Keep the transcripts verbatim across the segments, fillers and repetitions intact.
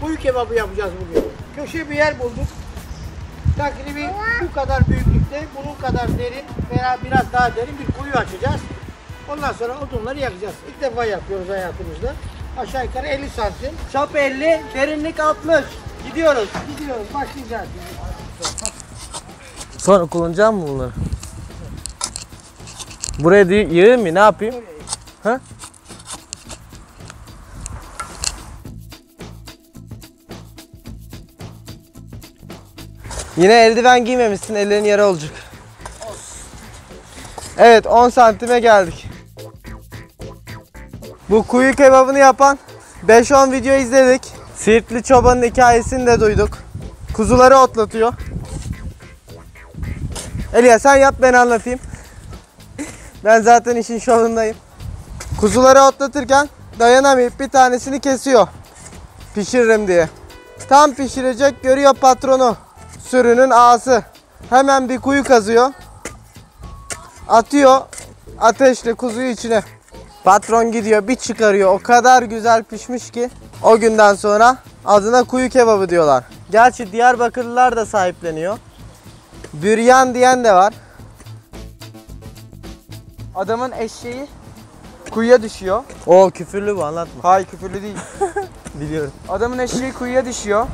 kuyu kebabı yapacağız bugün. Köşe bir yer bulduk. Takribi bu kadar büyüklükte, bunun kadar derin veya biraz daha derin bir kuyu açacağız. Ondan sonra odunları yakacağız. İlk defa yapıyoruz hayatımızda. Aşağı yukarı elli santim. Çap elli, derinlik altmış. Gidiyoruz. Gidiyoruz, başlayacağız. Sonra kullanacağım mı bunları? Buraya yığayım mı? Ne yapayım? Ha? Yine eldiven giymemişsin, ellerin yara olacak. Evet, on santime geldik. Bu kuyu kebabını yapan beş on video izledik. Siirtli çobanın hikayesini de duyduk. Kuzuları otlatıyor. Elia sen yap, ben anlatayım. Ben zaten işin şovundayım. Kuzuları otlatırken dayanamayıp bir tanesini kesiyor. Pişiririm diye. Tam pişirecek, görüyor patronu. Sürünün ağası. Hemen bir kuyu kazıyor. Atıyor ateşle kuzuyu içine. Patron gidiyor bir çıkarıyor. O kadar güzel pişmiş ki o günden sonra adına kuyu kebabı diyorlar. Gerçi Diyarbakırlılar da sahipleniyor. Büryan diyen de var. Adamın eşeği kuyuya düşüyor. O küfürlü bu, anlatma. Hayır, küfürlü değil. Biliyorum. Adamın eşeği kuyuya düşüyor.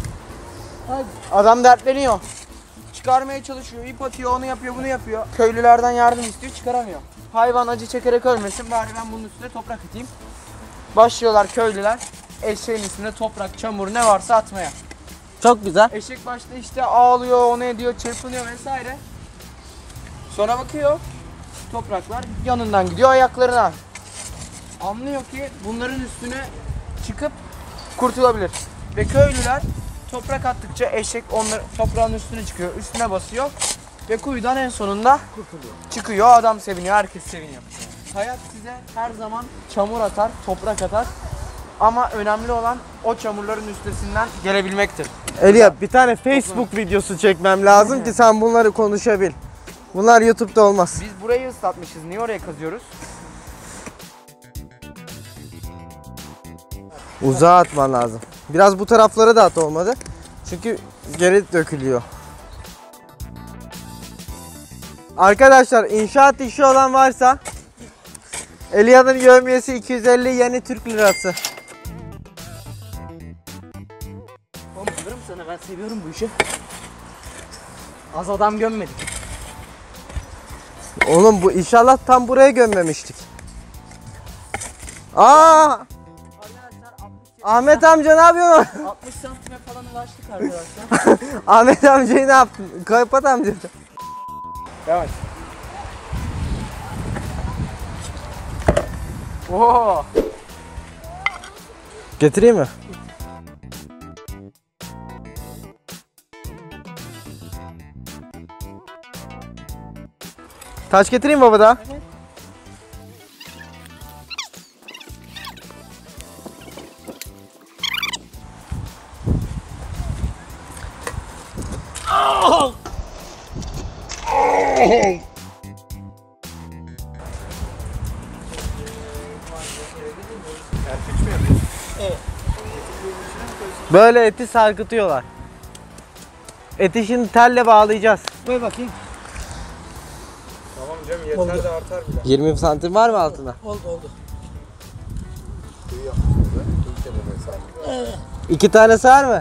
Adam dertleniyor. Çıkarmaya çalışıyor, ip atıyor, onu yapıyor, bunu yapıyor. Köylülerden yardım istiyor, çıkaramıyor. Hayvan acı çekerek ölmesin, bari ben bunun üstüne toprak atayım. Başlıyorlar köylüler eşeğin üstüne toprak, çamur ne varsa atmaya. Çok güzel. Eşek başta işte ağlıyor, onu ediyor, çırpınıyor vesaire. Sonra bakıyor, topraklar yanından gidiyor ayaklarına. Anlıyor ki bunların üstüne çıkıp kurtulabilir. Ve köylüler toprak attıkça eşek onlar toprağın üstüne çıkıyor, üstüne basıyor ve kuyudan en sonunda kurtuluyor. Çıkıyor, adam seviniyor, herkes seviniyor. Hayat size her zaman çamur atar, toprak atar. Ama önemli olan o çamurların üstesinden gelebilmektir. Elia bir tane Facebook videosu çekmem lazım ki sen bunları konuşabil. Bunlar YouTube'da olmaz. Biz burayı ıslatmışız, niye oraya kazıyoruz? Uzağa atman lazım. Biraz bu taraflara da at, olmadı. Çünkü geri dökülüyor. Arkadaşlar inşaat işi olan varsa Elia'nın yevmiyesi iki yüz elli yeni Türk lirası. Oğlum bilirim sana, ben seviyorum bu işi. Az adam gömmedik. Oğlum bu inşallah tam buraya gömmemiştik. Aa! Ahmet amca ne yapıyorsun? altmış santime falan ulaştık arkadaşlar. Ahmet amcayı ne yaptın? Kapat amca. Yavaş. Oo. Getireyim mi? Taş getireyim baba da. Evet. Böyle eti sarkıtıyorlar. Eti şimdi telle bağlayacağız. Koy bakayım. Tamam canım, yeter de artar bile. yirmi santim var mı altında? Oldu oldu. Kuyu yapmışsınız da. Kuyu kebabı hesabı. Evet. İki tane sığar mı?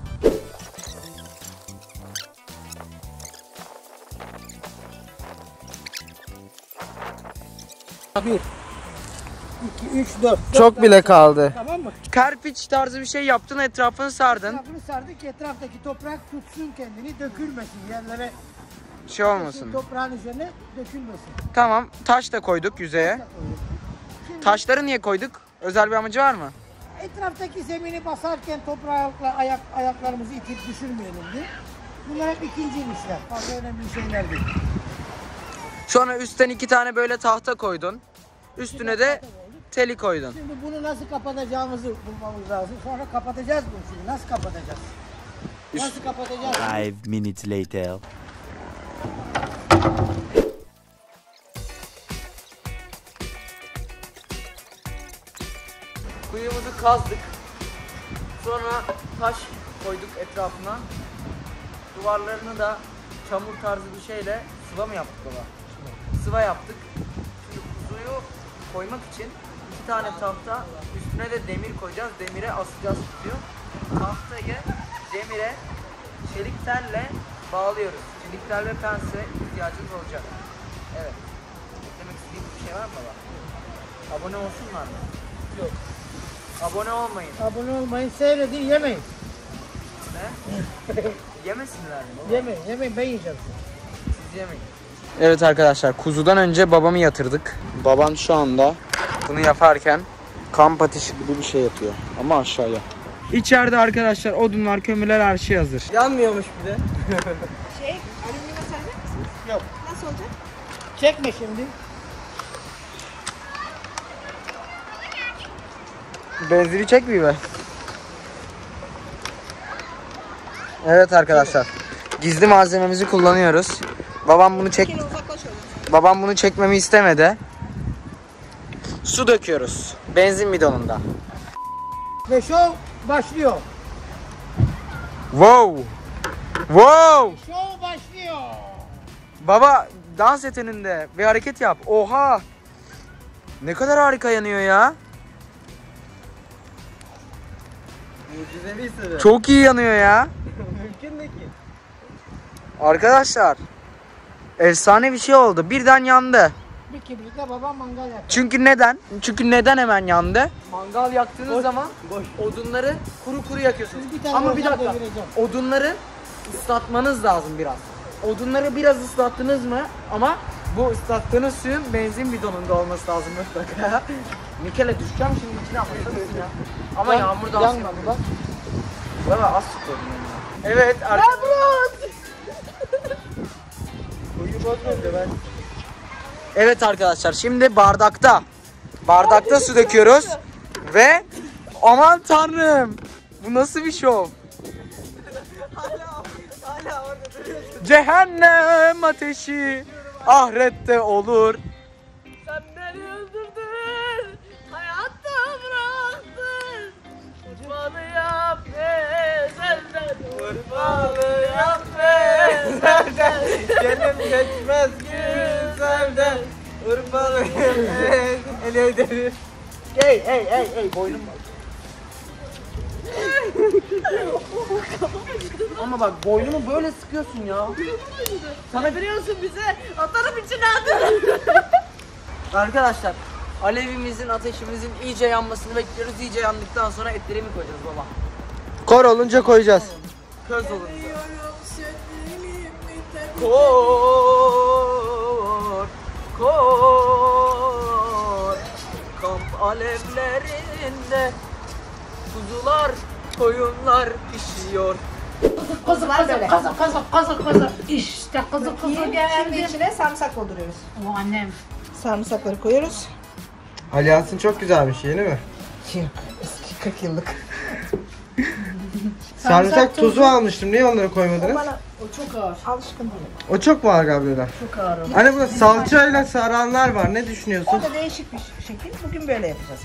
Bir, iki, üç, dört. Çok bile kaldı. Tamam mı? Kerpiç tarzı bir şey yaptın, etrafını sardın. Etrafını sardık ki etraftaki toprak tutsun kendini, dökülmesin yerlere. Şey olmasın. Toprağın üzerine dökülmesin. Tamam, taş da koyduk yüzeye. Şimdi Taşları niye koyduk? Özel bir amacı var mı? etraftaki zemini basarken toprakla ayak, ayaklarımızı itip düşürmeyelim diye. Bunlar hep ikinci inişler. Fazla önemli şeyler değil. Sonra üstten iki tane böyle tahta koydun. Üstüne de teli koydun. Şimdi bunu nasıl kapatacağımızı bulmamız lazım. Sonra kapatacağız bunu şimdi. Nasıl kapatacağız? Nasıl kapatacağız? Five minutes later. Kuyumuzu kazdık. Sonra taş koyduk etrafına. Duvarlarını da çamur tarzı bir şeyle sıva mı yaptık baba? Sıva yaptık. Şimdi kuzuyu koymak için iki tane tahta, üstüne de demir koyacağız. Demire asacağız diyor. Tahtayı demire çelik telle bağlıyoruz. Çelik tel ve pense ihtiyacımız olacak. Evet. Demek istediğim bir şey var mı baba? Abone olsunlar mı? Yok. Abone olmayın. Abone olmayın, seyredin, yemeyin. Ne? Yemesinler mi baba? Yemeyin, yemeyin, ben yiyeceğim. Siz yemeyin. Evet arkadaşlar, kuzudan önce babamı yatırdık. Babam şu anda bunu yaparken kamp ateşi gibi bir şey yapıyor ama aşağıya. İçeride arkadaşlar odunlar, kömürler, her şey hazır. Yanmıyormuş bir de. Şey, alüminyum saracak mısınız? Yok. Nasıl olacak? Çekme şimdi. Benzini çekmiyor be. Evet arkadaşlar, gizli malzememizi kullanıyoruz. Babam bunu çek Bir kere uzaklaş oradan. babam bunu çekmemi istemedi. Su döküyoruz benzin bidonunda. Ve şov başlıyor. Wow! Wow! Şov başlıyor. Baba dans yeteneğinde bir hareket yap. Oha! Ne kadar harika yanıyor ya. Mucizevi hissediyorum. Çok iyi yanıyor ya. Mümkün değil ki. Arkadaşlar, efsane bir şey oldu. Birden yandı. Bir kibritle babam mangal yapıyor. Çünkü neden? Çünkü neden hemen yandı? Mangal yaktığınız Boş, zaman boş. odunları kuru kuru yakıyorsunuz. Bir tane Ama bir olsa dakika. devireceğim. Odunları ıslatmanız lazım biraz. Odunları biraz ıslattınız mı? Ama bu ıslattığınız suyun benzin bidonunda olması lazım mutlaka. Mikele düşeceğim şimdi içine atlamışsın ya. Ama Yan- yağmur da az yanmadı yağıyor. bak. Baba az tutuyordum yani. Evet arkadaşlar. Uyu bozmayınca ben. Evet arkadaşlar, şimdi bardakta bardakta su döküyoruz ve aman tanrım, bu nasıl bir şov? Cehennem ateşi ahirette olur. Sen beni öldürdün, hayatta bıraktın. Urfalı yap ezelden, urfalı yap ezelden. Gelin geçmez güzelden. Urfalıyım ele devir. Hey hey hey hey, boynum var. Ama bak boynumu böyle sıkıyorsun ya. Sana biliyorsun bize, atarım içine atarım. Arkadaşlar, alevimizin, ateşimizin iyice yanmasını bekliyoruz. İyice yandıktan sonra etleri mi koyacağız baba? Kor olunca koyacağız. Köz olunca. Kor. Kor, kor, kamp alevlerinde kuzular, koyunlar pişiyor. Kuzular böyle. Kazık kazık kazık kazık. İşte kazık kazık. Genelde içine sarımsak dolduruyoruz. O annem. Sarımsakları koyuyoruz. Alyansın çok güzelmiş, yeni mi? Eski kırk yıllık. Sarımsak tuzu almıştım, niye onları koymadınız? Bana o çok ağır. Alışkın değilim. O çok mu ağır Gabriela? Çok ağır. o. Hani burada salçayla saranlar var, ne düşünüyorsun? O da değişik bir şekil. Bugün böyle yapacağız.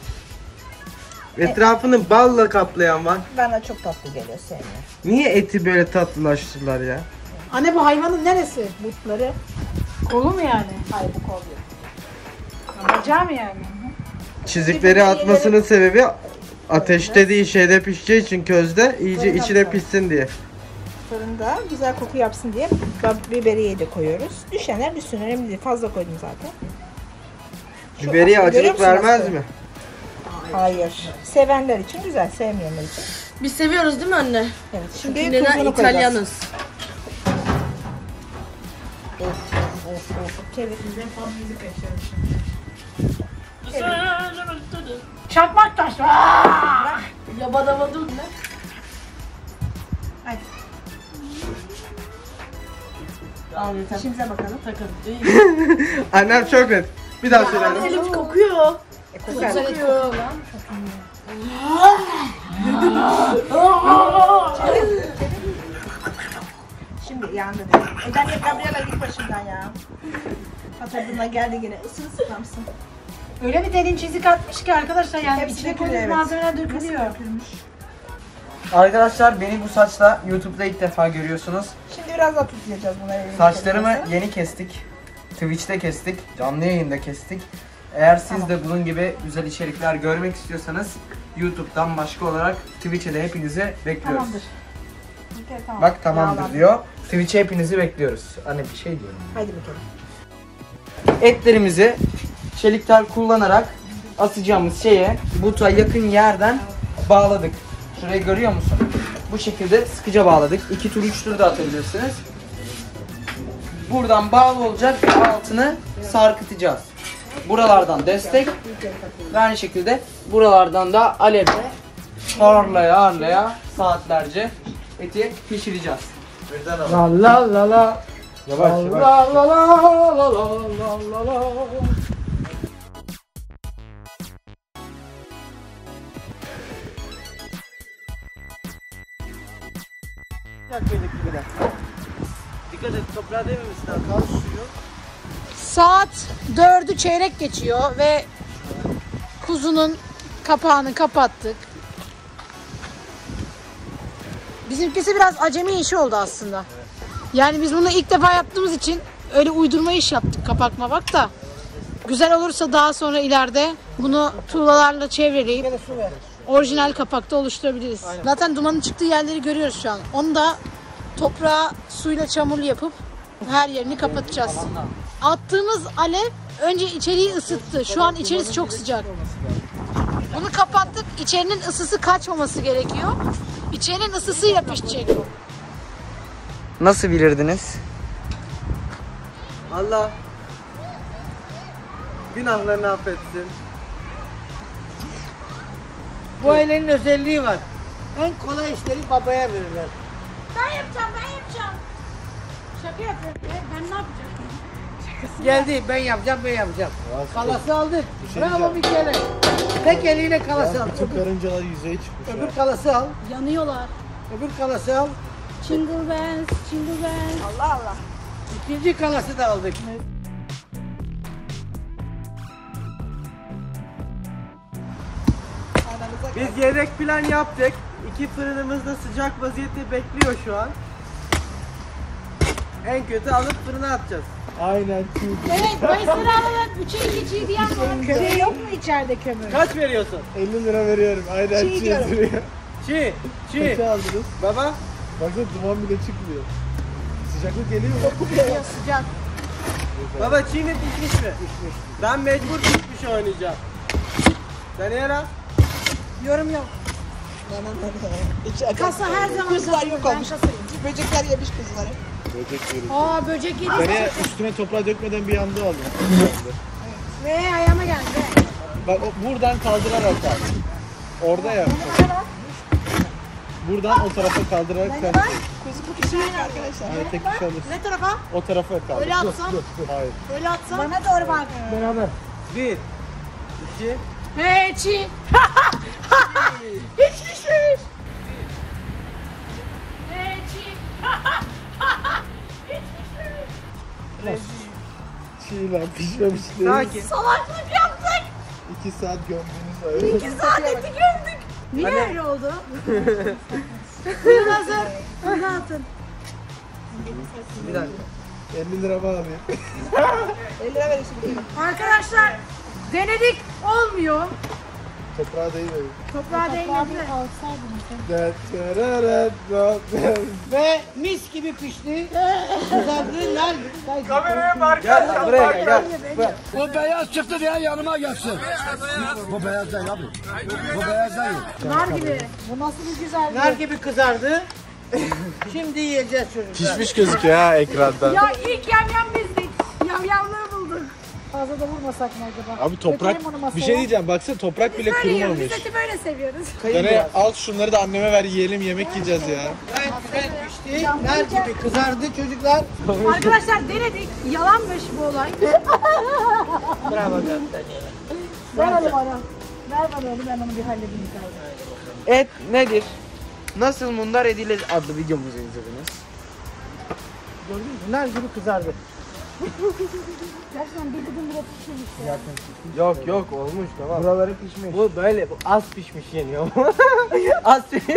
Etrafını balla kaplayan var. Bana çok tatlı geliyor, sevmiyorum. Niye eti böyle tatlılaştırdılar ya? Anne bu hayvanın neresi? Butları, Kolu mu yani? hayır bu kol diyor. Bacağı mı yani? Çizikleri atmasının sebebi ateşte değil şeyde pişeceği için, közde iyice içi de pişsin diye. Fırında güzel koku yapsın diye biberiye de koyuyoruz. Düşenler düşsün, önemli değil. Fazla koydum zaten. Şu Biberiye aslında görüyor acılık musun vermez nasıl? mi? Hayır. Sevenler için güzel, sevmeyenler için. Biz seviyoruz değil mi anne? Evet. Şimdi Çünkü neden tuzunu koyacağız. İtalyanız? Çevir. Çakmak taş. Yabadamadım ne? Hadi. Al yeter. İşimize bakalım. Takın. Annem çok net. Bir daha söyle. Elim kokuyor. E, kokar. Kokuyor. Şimdi yandı dedi. E ben de Gabriela git başımdan ya. Hatırladığına geldi yine. Isır ısırlamsın. Öyle bir derin çizik atmış ki arkadaşlar yani Hepsi içine dökülüyor, koyduğumuz evet. malzemeler dökülüyor. Dökülmüş. Arkadaşlar beni bu saçla YouTube'da ilk defa görüyorsunuz. Şimdi biraz daha tuzlayacağız bunları. Saçlarımı yeni kestik. Twitch'te kestik. Canlı yayında kestik. Eğer siz de bunun gibi güzel içerikler görmek istiyorsanız YouTube'dan başka olarak Twitch'e de hepinizi bekliyoruz. Tamamdır. Okay, tamam. Bak tamamdır Yağlandı. diyor. Twitch'e hepinizi bekliyoruz. Hani bir şey diyorum. Haydi bakalım. Etlerimizi çelik tel kullanarak asacağımız şeye buta yakın yerden bağladık. Şurayı görüyor musun? Bu şekilde sıkıca bağladık. İki tur üç tur da atabilirsiniz. Buradan bağlı olacak ve altını sarkıtacağız. Buralardan destek ve aynı şekilde buralardan da alevle harlaya harlaya saatlerce eti pişireceğiz. La la la la. Yavaş La yavaş. la la la la la la la. Dikkat et, toprağa değmemesin daha. Kal suyu. Saat dördü çeyrek geçiyor ve kuzunun kapağını kapattık. Bizimkisi biraz acemi işi oldu aslında. Yani biz bunu ilk defa yaptığımız için öyle uydurma iş yaptık kapak mabak da. Güzel olursa daha sonra ileride bunu tuğlalarla çevreleyip orijinal kapakta oluşturabiliriz. Zaten dumanın çıktığı yerleri görüyoruz şu an. Onu da toprağa suyla çamurlu yapıp her yerini kapatacağız. Attığımız alev önce içeriği ısıttı. Şu an içerisi çok sıcak. Bunu kapattık. İçerinin ısısı kaçmaması gerekiyor. İçerinin ısısıyla pişecek. Nasıl bilirdiniz? Allah günahlarını affetsin. Bu ailenin özelliği var. En kolay işleri babaya verirler. Ben yapacağım, ben yapacağım. Şaka yapıyorum. Ben ne yapacağım? Geldi, ben yapacağım, ben yapacağım. Kalası aldık. Bravo bir kere. Tek eliyle kalası al. Bütün karıncalar yüzeye çıkmış Öbür ya. kalası al. Yanıyorlar. Öbür kalası al. Jingle bells, jingle bells. Allah Allah. İkinci kalası da aldık. Biz yedek plan yaptık. İki fırınımız da sıcak vaziyette bekliyor şu an. En kötü alıp fırına atacağız. Aynen. Evet, bayısları alalım. Üçe iki çiğ diyen var. Kömür yok mu içeride kömür? Kaç veriyorsun? elli lira veriyorum. Aynen Çiğ çiğ diyorum. duruyor. Çiğ, çiğ. Kaça aldınız? Baba, Baksana duman bile çıkmıyor. Sıcaklık geliyor mu? Sıcak. baba çiğ mi pişmiş mi? Pişmiş. Ben mecbur pişmiş oynayacağım. Sen yara. Yorum yok. Kasa her zaman Kuzular kasa. yok Ben olmuş. kasayım. Böcekler yemiş kuzuları. Böcek yerim. Aa böcek yedik. Seni üstüne toprağı dökmeden bir anda aldım. Ve ayağıma geldi. Bak o buradan kaldırarak kal. Orada yap. Buradan o tarafa kaldırarak sen. Kuzu bu kişi yok arkadaşlar. Hayır tek kişi alırsın. Ne tarafa? O tarafa kaldır. Öyle atsam? Hayır. Öyle atsam. Bana doğru bak. Beraber. Bir, iki, He çiğ. Hiç pişmemiş. He çiğ. Hiç pişmemiş. Çiğ lan pişmemiş değil. sakin. Salaklık yaptık. İki saat gömdünüz öyle. İki saat eti gömdük. Niye öyle oldu? Buyurun hazır. Hadi atın. Bir dakika. elli lira bağlayayım. elli lira verin şimdi. Arkadaşlar denedik olmuyor. Toprağa değmedi. Toprağa değmedi. Ve mis gibi pişti. Kızardı, nar gibi. Kameraya bak. Gel buraya gel. gel. Bu beyaz çıktı diye yanıma gelsin. Bu beyaz değil abi. Bu beyaz değil. Nar gibi. Bu nasıl bir güzellik. Nar gibi kızardı. Şimdi yiyeceğiz çocuklar. Pişmiş gözüküyor ha ekrandan. Ya ilk yamyam bizdik. Yamyamlığı bulduk. Fazla da vurmasak mı acaba? Abi toprak Dökelim onu masaya. bir şey diyeceğim baksana toprak bile Böyle yiyoruz. kurumamış. Biz eti böyle seviyoruz. Yani al şunları da anneme ver yiyelim yemek yiyeceğiz ya. Gayet güzel pişti. Nar gibi kızardı çocuklar. Arkadaşlar denedik. Yalanmış bu olay. Bravo. Ver onu bana. Ver bana onu, ben onu bir halledeyim. Et nedir? Nasıl mundar edilir adlı videomuzu izlediniz. Gördün mü? Nar gibi kızardı. Gerçekten bir dilim bile pişirmiş ya. Yok yok olmuş tamam. Buraları pişmiş. Bu böyle bu az pişmiş yeniyor. Az pişmiş.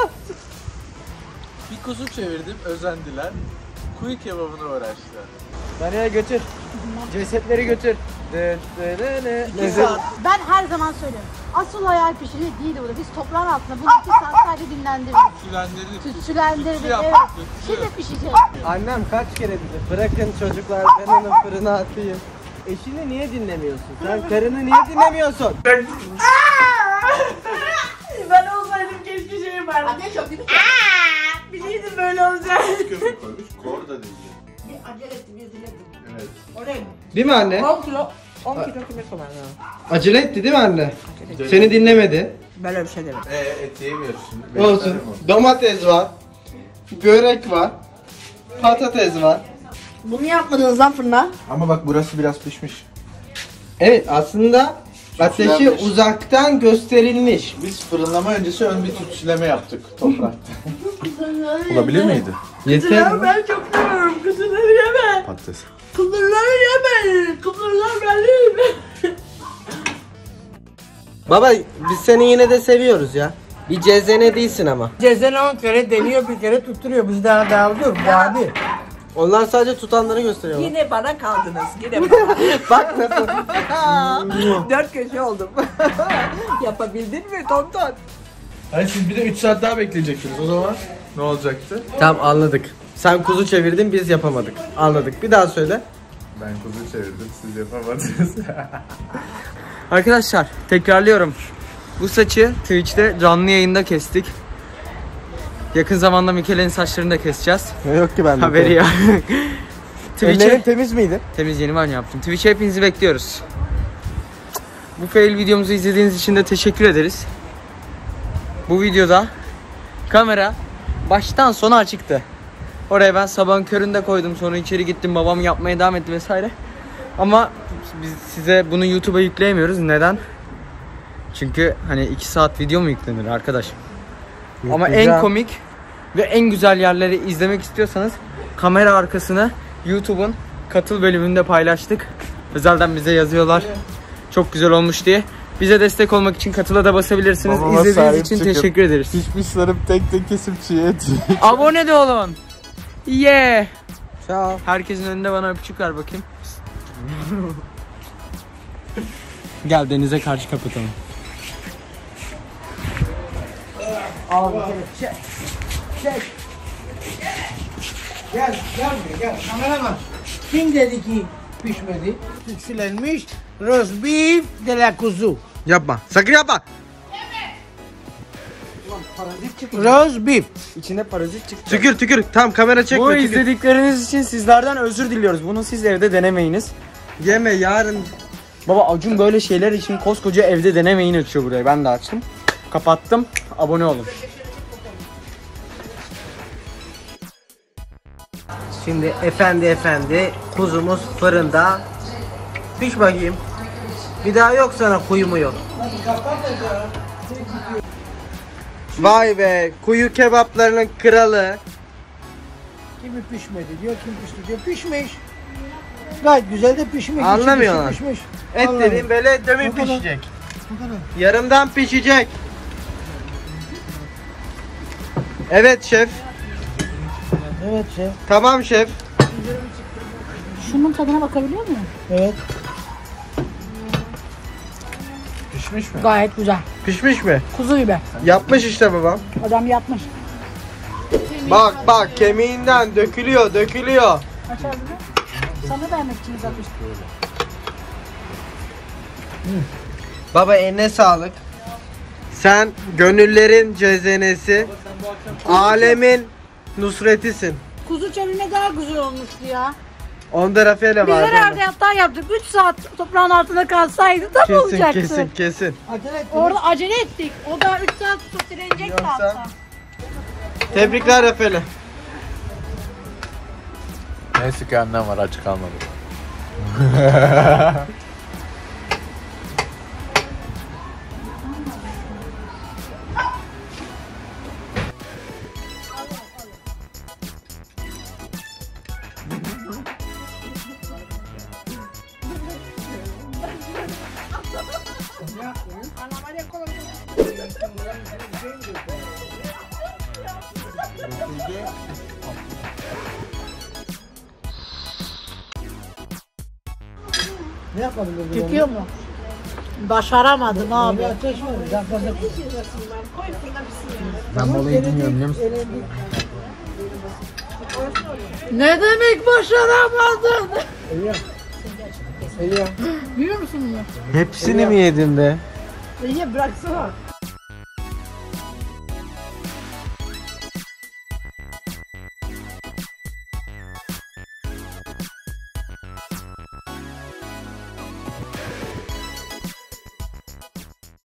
Bir kuzu çevirdim, özendiler. Kuyu kebabına uğraştılar. Nereye götür? Cesetleri götür. De, de, de, de. Lezzet- Ben her zaman söylüyorum. Asıl hayal pişirici değil burada. Biz toprağın altında bunu iki saat sadece dinlendirdik. Tülendirdik. Tütsülendirdik. Tütsü yaptık, Evet. tütsü. Şimdi pişeceğiz. Annem kaç kere dedi bırakın çocuklar ben onu fırına atayım. Eşini niye dinlemiyorsun? Sen karını niye dinlemiyorsun? Ben olsaydım keşke şey yapardım. Anne çok değil mi? Biliyordum böyle olacak. Köpük koymuş, kor da değil. Acele ettim, üzüledim. Evet. Oraya mı? Değil mi anne? on kilo, on kilo kime sorar ya? Acele etti değil mi anne? Seni dinlemedi. Ben öyle bir şey demem. Ee, et yemiyoruz şimdi. Olsun. Vejetaryen olduk. Domates var. Börek var. Patates var. Bunu yapmadınız lan fırına. Ama bak burası biraz pişmiş. Evet aslında ateşi Tütsülenmiş. uzaktan gösterilmiş. Biz fırınlama öncesi ön bir tütsüleme yaptık toprakta. Olabilir miydi? Yeter mi? Ben çok seviyorum. Kızıları yeme. Patates. Kızıları yeme. Kızılar benim. Baba biz seni yine de seviyoruz ya. Bir cezene değilsin ama. Cezen on kere deniyor, bir kere tutturuyor. Biz daha daha dur, daha bir. Onlar sadece tutanları gösteriyorlar. Yine bana kaldınız. Yine bana. Bak nasıl. Dört köşe oldum. Yapabildin mi tonton? Hayır siz bir de üç saat daha bekleyecektiniz o zaman. Ne olacaktı? Tamam anladık. Sen kuzu çevirdin biz yapamadık. Anladık. Bir daha söyle. Ben kuzu çevirdim, siz yapamadınız. Arkadaşlar tekrarlıyorum. Bu saçı Twitch'te canlı yayında kestik. Yakın zamanda Mikele'nin saçlarını da keseceğiz. Yok ki bende. Haberi yok. Ellerin Twitch'e temiz miydi? temiz yeni ben yaptım. Twitch'e hepinizi bekliyoruz. Bu fail videomuzu izlediğiniz için de teşekkür ederiz. Bu videoda kamera baştan sona açıktı. Oraya ben sabahın köründe koydum, sonra içeri gittim, babam yapmaya devam etti vesaire. Ama biz size bunu YouTube'a yükleyemiyoruz. Neden? Çünkü hani iki saat video mu yüklenir arkadaş? Ama en komik ve en güzel yerleri izlemek istiyorsanız kamera arkasını YouTube'un katıl bölümünde paylaştık. Özelden bize yazıyorlar. Çok güzel olmuş diye. Bize destek olmak için katıla da basabilirsiniz. Babama İzlediğiniz sahip için çıkıp teşekkür ederiz. Pişmişlerim tek tek kesip çiğ et. Abone de olun. Yeah. Ciao. Herkesin önünde bana öpücük ver bakayım. Gel denize karşı kapatalım. Al bakalım, çek. Çek. Gel, gel buraya, gel. Kameraman. Kim dedi ki pişmedi? Tütsülenmiş roast beef de la kuzu. Yapma. Sakın yapma. Roast beef. İçinde parazit çıktı. Tükür tükür. Tamam kamera çekme. Bu tükür. izledikleriniz için sizlerden özür diliyoruz. Bunu siz evde denemeyiniz. Yeme yarın. Baba Acun böyle şeyler için koskoca evde denemeyin açıyor burayı. Ben de açtım. Kapattım. Abone olun. Şimdi efendi efendi kuzumuz fırında. Piş bakayım. Bir daha yok sana kuyu mu yok. Vay be kuyu kebaplarının kralı. Kimi pişmedi diyor, kim pişti diyor. Pişmiş. Gayet güzel de pişmiş. içi Anlamıyorlar. dışı Pişmiş. Et Anlamıyor. dediğin böyle demin O kadar. pişecek. Bu kadar. Yarımdan pişecek. Evet şef. Evet şef. Tamam şef. Şunun tadına bakabiliyor muyum? Evet. Pişmiş mi? Gayet güzel. Pişmiş mi? Kuzu gibi. Yapmış işte babam. Adam yapmış. Bak bak kemiğinden dökülüyor dökülüyor. Açar bunu. Sana vermek için uzatmıştım. Baba eline sağlık. Sen gönüllerin cezenesi, alemin nusretisin. Kuzu çevirme daha güzel olmuştu ya. Onda Rafael'e Biz vardı. herhalde hata yaptık. üç saat toprağın altında kalsaydı tam Kesin olacaktı. kesin kesin. Acele et. Orada acele ettik. O da üç saat sürülecek Yoksa- hatta. Tebrikler Rafael'e. Neyse ki annem var, aç kalmadı. Ne yapalım dedi? Çıkıyor mu? Başaramadın abi. Öyle ateş var. Daha fazla Koy fırına pişsin yani. Ben balayı bilmiyorum biliyor musun? Ne demek başaramadın? Elia. Elia. Biliyor musun bunu? Hepsini mi yedin be? İyi bıraksana.